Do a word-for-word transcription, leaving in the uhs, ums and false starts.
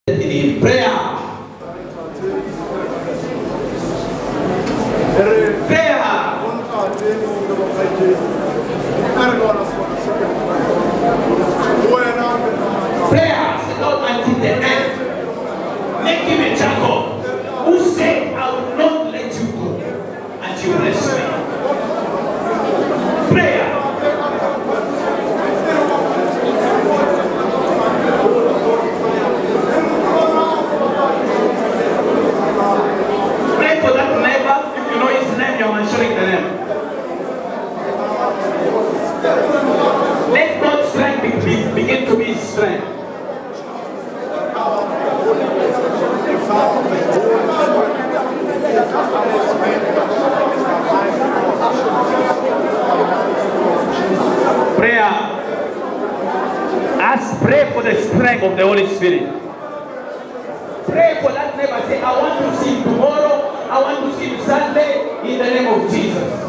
in prayer. Prayer. Prayer, say, Lord, until the end. Make him a Jacob who said, I will not let you go until you bless me. Prayer. Pray for that neighbor. If you know his name, you're mentioning the name. Let God's strength be, begin to be his strength. Prayer. Ask, pray for the strength of the Holy Spirit. Pray for that neighbor. Say, I want to see him tomorrow. I want to see him Sunday in the name of Jesus.